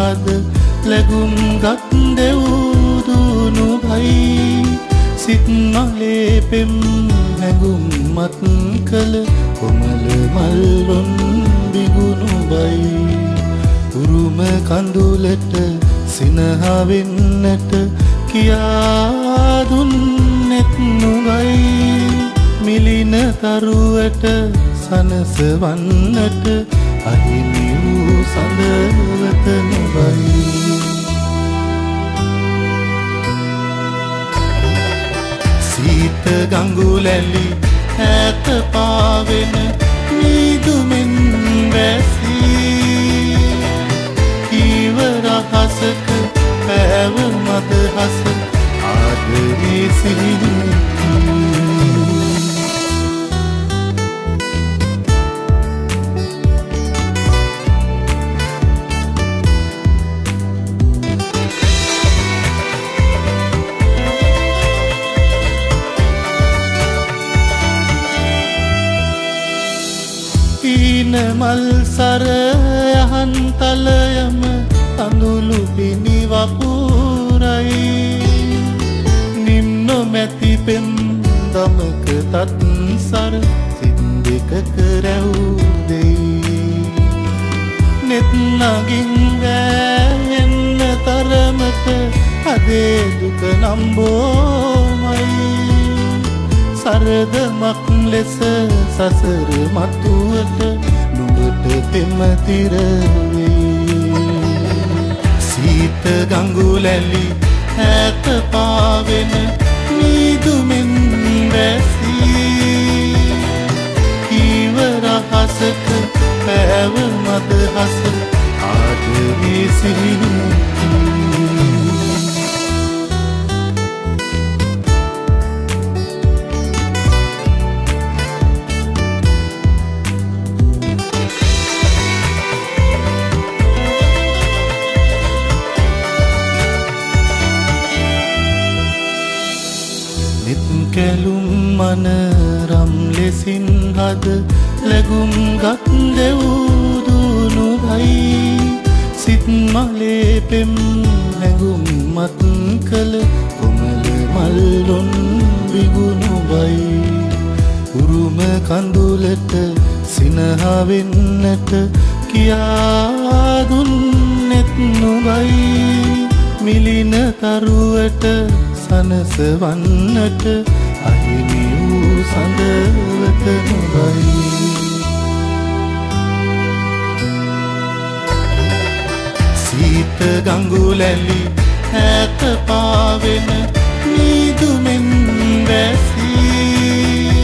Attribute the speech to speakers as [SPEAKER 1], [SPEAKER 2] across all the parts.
[SPEAKER 1] හද ලැබුම් ගත් දෙවුදුනු භයි සිත් මලේ පෙම් නැගුම් මත් කළ කොමල මල්ලොන් බිගුණු බයි උරුම කඳුලට සිනහවෙන්නට කියා දුන්නෙත් නුගයි මිලින තරුවට සනසවන්නට අහිමි වූ සඳවත නුබයි සීත ගඟුලැලි ඈත පාවෙන මීදුමෙන් වැසී ඉවරහසක පැව මදහස ආදරේ සිහිනි මල් සර යහන් තලයම තඳුළු පිණි වපුරයි නිම්න මැති පෙම් දමක තත් සර සිත් දෙකක රැව් දෙයි නෙත් නගින් වැහෙන්න තරමට අදේ දුක නම්බෝමයි සරදමක් ලෙස සසර මතුවට නුඹට පෙමතිර වේ සීත ගඟුලැලි ඈත පාවෙන මීදුමෙන් වැසී ඉවරහසක පැව මදහස ආදරේ සිහිනි කැලුම් මනරම් ලෙසින් හද ලැබුම් ගත් දෙවුදුනු භයි සිත් මලේ පෙම් නැගුම් මත් කළ කොමල මල්ලොන් බිගුණු බයි උරුම කඳුලට සිනහවෙන්නට කියා දුන්නෙත් නුබයි මිලින තරුවට සනසවන්නට අහිමි වූ සඳවත නුබයි සීත ගඟුලැලි ඈත පාවෙන මීදුමෙන් වැසී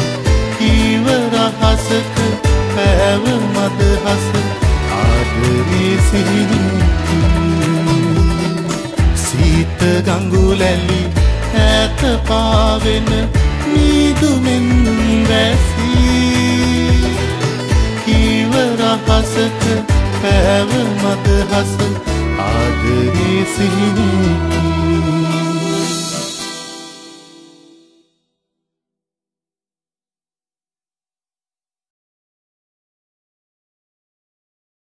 [SPEAKER 1] ඉවරහසක පැව මදහස ආදරේ සිහිනි සීත ගඟුලැලි ඈත පාවෙන මීදුමෙන් වැසී ඉවරහසක පැව මදහස ආදරේ සිහිනි